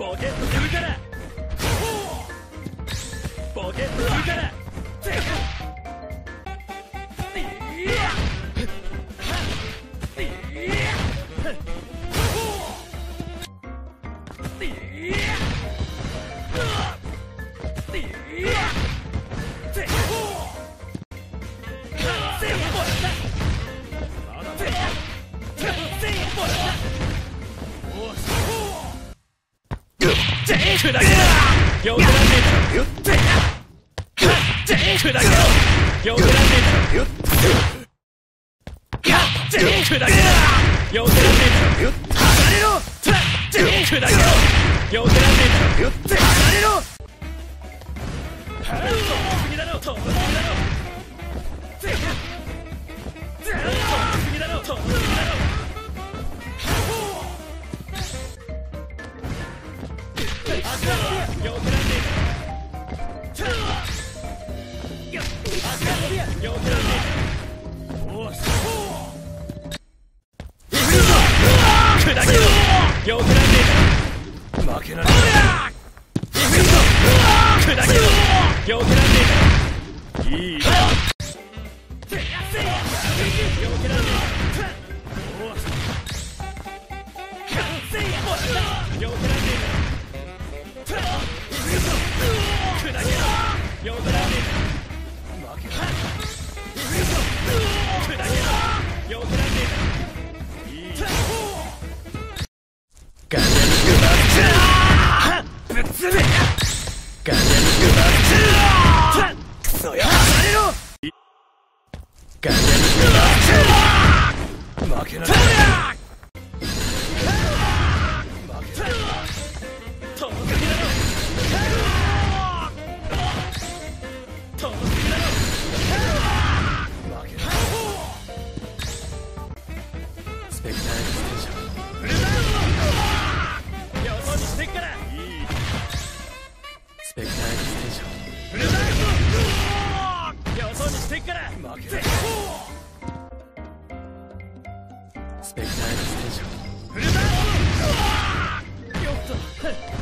ボケットするからボケットするから砕けろよくらんねえだろ砕けろよくらんねえだろ砕けろよくらんねえだろ離れろ砕けろよくらんねえだろ離れろ飛びすぎだろ飛びすぎだろ飛びすぎだろ飛びすぎだろよくらんねえよくらんねえおーし砕けろよくらんねえ負けられない砕けろよくらんねえいいよくらんねえおーしよくらんねえよくらんねえ負けろ砕けろよくらんねえいいガチャックマッチぶっつめガチャックマッチクソよ離れろガチャックマッチ負けられないスペクターエクステンションよそにしてっからスペクターエクステンションよそにしてっから負けないスペクターエクステンションよっと